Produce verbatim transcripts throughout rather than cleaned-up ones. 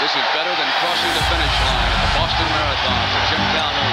this is better than crossing the finish line at the Boston Marathon for Jim Calhoun.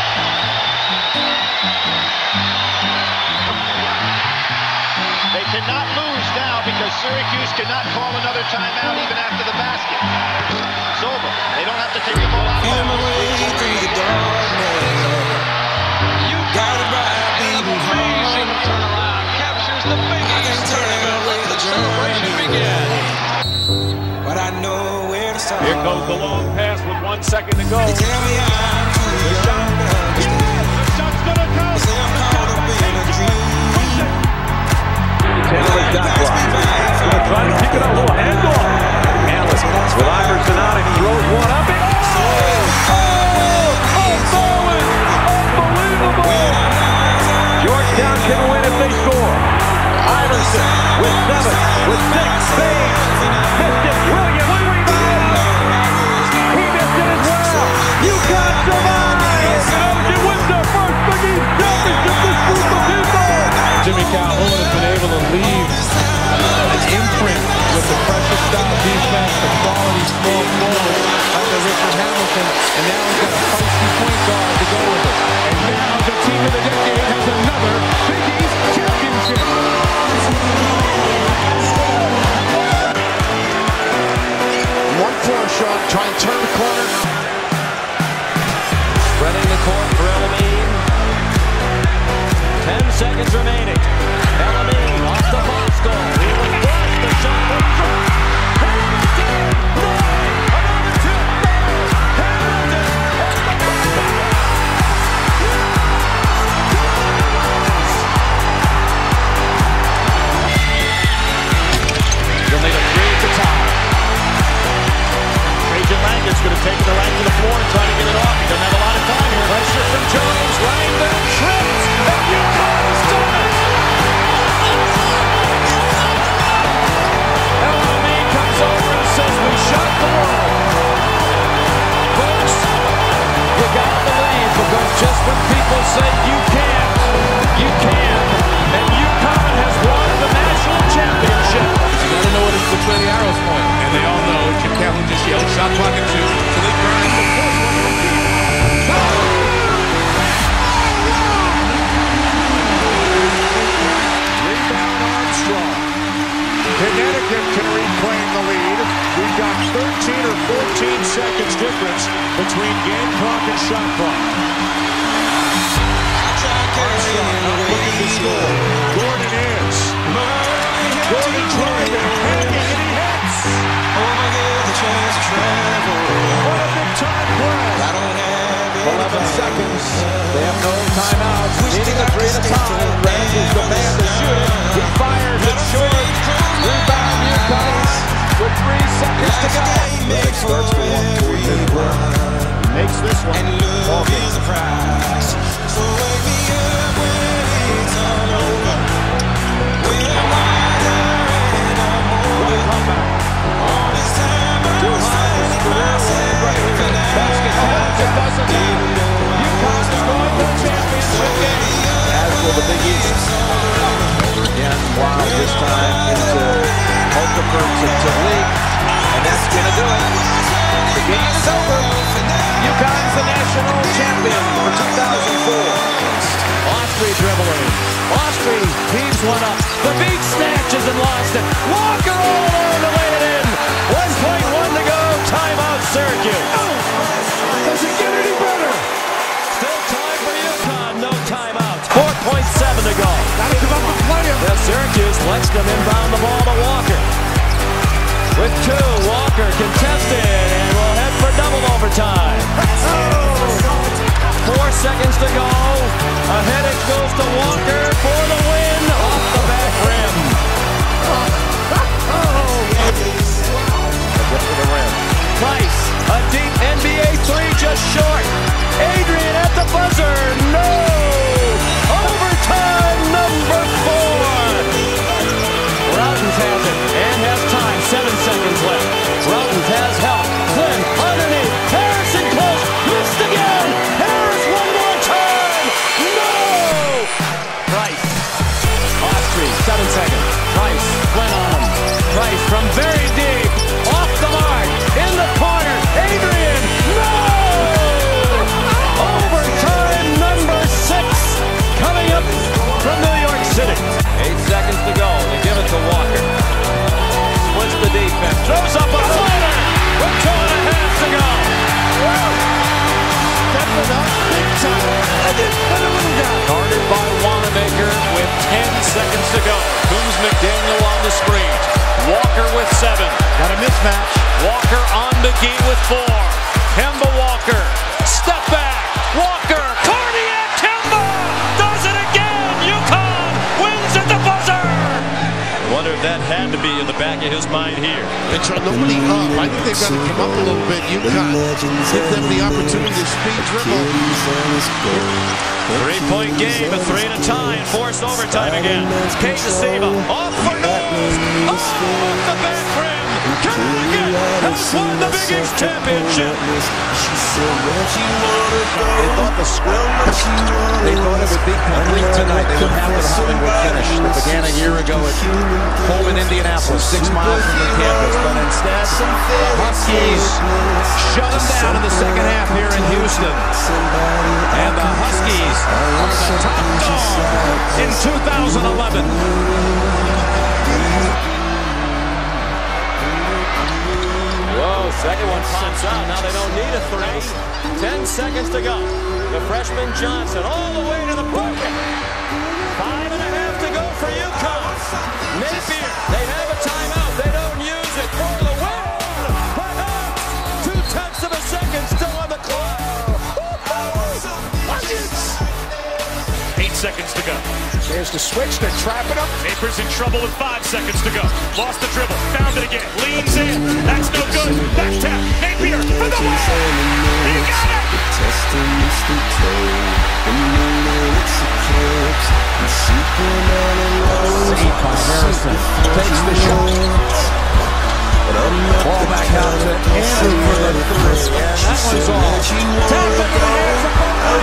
They cannot lose now because Syracuse cannot call another timeout even after the basket. It's over. They don't have to take the ball out. Feel my way through the darkness. You got it right. Amazing turnaround. Captures the Big East tournament. Let the celebration begin. But I know where to start. Here goes the long pass with one second to go. They tell me I'm too young to understand. The shot's gonna go. They say I'm caught up in a dream. Taylor shot clock. Gonna try to kick it up. Little handoff. Allen with Iverson out and he throws one up. And oh! Oh! Oh, Bowen! Unbelievable! Georgetown can win if they score. Iverson with seven, with six, Baines missed it, Williams, rebound! He missed it as well! UConn survives! And it wins their first Big East championship, this group of people! Jimmy Calhoun has been able to leave an imprint with the pressure style defense, the quality small forward under Richard Hamilton, and now he's got a feisty point guard to go with it. And now the team of the decade has another Big East championship! One floor shot, try and turn the corner. Spreading the court for Elamine. Ten seconds remaining. Elamine off the Bosco. He was blessed. The shot was dropped. Hamilton! No! Another two! Hamilton! They'll need a three at the top. Trajan Langdon's going to take the right to the floor and try to get it off. He doesn't have a lot of time here. Pressure from Jones. Langdon trips. And UConn has done it. Elamine comes over and says, we shot the ball. Folks, you got to believe because just when people say you can't, you can. And UConn has won the national championship. You gotta know what it's between the arrows point. And they all know Jim Calhoun just yelled shot clock at two. So they grind the fourth one from deep. Rebound Armstrong. Connecticut can reclaim the lead. We've got thirteen or fourteen seconds difference between game clock and shot clock. Armstrong not looking to score. Gordon is. Gordon driving, hanging, and he hits. What a big time play. eleven seconds. They have no timeouts. Needing a three at a time. Ramsey's the man to shoot it. He fires it short. Rebound UConn with three seconds to go. It starts to walk toward the Makes this one. Ball game. So wake me up when it's all over. When I'm wider and I'm older. All this time I was fighting myself. Basket counts. It doesn't matter. UConn is going to the championship game. As will the Big East. Again, Wild this time into Okafor to Talik. And that's going to do it. The game is over. UConn's the national champion for two thousand four. Austrie dribbling. Austrie heaves one up. The beat snatches and lost it. Walker all alone to lay it in. one point one to go. Timeout Syracuse. Does it get any better? Still time for UConn. No timeouts. four point seven to go. Gotta come up and play him. Now Syracuse lets them inbound the ball to Walker. With two, Walker contested and will head for double overtime. Four seconds to go. Ahead it goes to Walker for the win off the back rim. Get to the rim. Price, a deep N B A three just short. Adrian at the buzzer. No! Overtime number four. Routens has it and has time. Seven seconds left. Routens has help. Flynn underneath. Harrison close. Missed again. Harris one more time. No! the defense. Throws up a floater with two and a half to go. Stepping up big time. And then put a little down. Guarded by Wanamaker with ten seconds to go. Coombs McDaniel on the screen. Walker with seven. Got a mismatch. Walker on McGee with four. Kemba Walker. Step back. Walker. Cardiac Kemba does it again. UConn wins at the buzzer. I wonder if that had to be in the back of his mind here. They try nobody up. I think they've got to come up a little bit. UConn give them the opportunity to speed dribble. Three-point game, a three and a tie, and forced overtime again. Cade Siva off for Knowles. Oh, off the back rim. Connecticut has won the Big East championship. They thought the scrimmage, they thought it would be complete tonight. They would have the Hollywood finish that began a year ago at home in Indianapolis, six miles from the campus. But instead, the Huskies shut them down in the second half here in Houston. And the Huskies are the top dog in two thousand eleven. Whoa, second one pops out. Now they don't need a three. Ten seconds to go. The freshman Johnson all the way to the bucket. Five and a half to go for UConn. Napier, they have a timeout. They don't use it for the win. Perhaps two-tenths of a second still on the clock. Eight seconds to go. There's the switch. They're trapping him. Napier's in trouble with five seconds to go. Lost the dribble. Found it again. Leans in. That's no good. Back tap. Napier for the win. He got it. Harrison takes the shot. Ball back out to Andrew for the three. And that one's off. Tap it in the hands of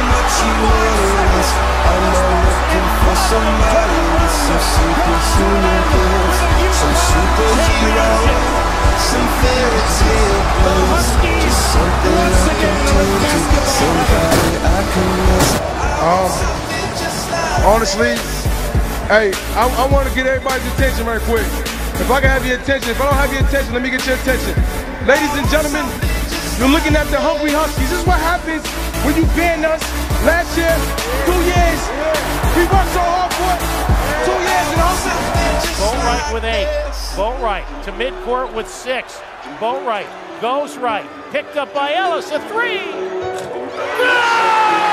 Um, honestly, hey, I, I want to get everybody's attention right quick. If I can have your attention, if I don't have your attention, let me get your attention. Ladies and gentlemen, you're looking at the Hungry Huskies. This is what happens when you ban us. Last year, two years, we worked so hard for it. Two years in Hungary. Boatright with eight. Boatright to midcourt with six. Boatright goes right. Picked up by Ellis. A three. Good!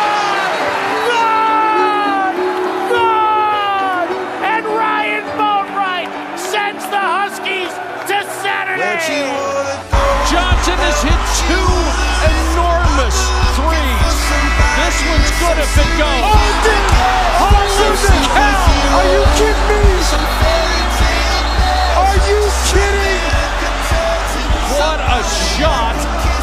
Good! Good! And Ryan Boatright sends the Huskies to Saturday. Johnson has hit two enormous threes. This one's good if it goes. Holy cow! Are you kidding me? Are you kidding? What a shot.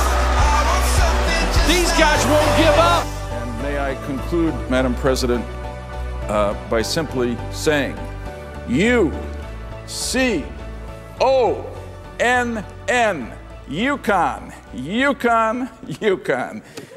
These guys won't give up. And may I conclude, Madam President, uh, by simply saying, U C O N N, UConn, UConn, UConn.